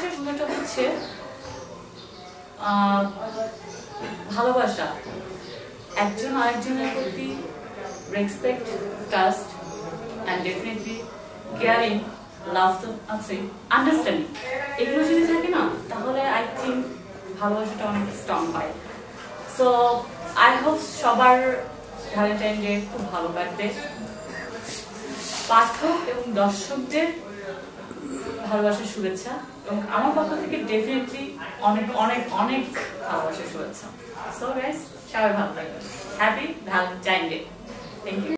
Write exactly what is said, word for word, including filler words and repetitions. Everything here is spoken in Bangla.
ভালোবাসার সময়টা হচ্ছে ভালোবাসা একজন আরেকজনের প্রতি respect, trust and definitely caring, love তো আছে, আন্ডারস্ট্যান্ডিং, এগুলো যদি থাকে না তাহলে আই থিঙ্ক ভালোবাসাটা অনেক স্ট্রং হয়। সো আই হোপ সবার ভ্যালেন্টাইন ডে খুব ভালো কাটবে। পাঠক এবং দর্শকদের ভালোবাসার শুভেচ্ছা এবং আমার পক্ষ থেকে ডেফিনেটলি অনেক অনেক অনেক ভালোবাসার শুভেচ্ছা। সো গাইস, সবাই ভালো থাকবেন। Happy Valentine day. Thank you.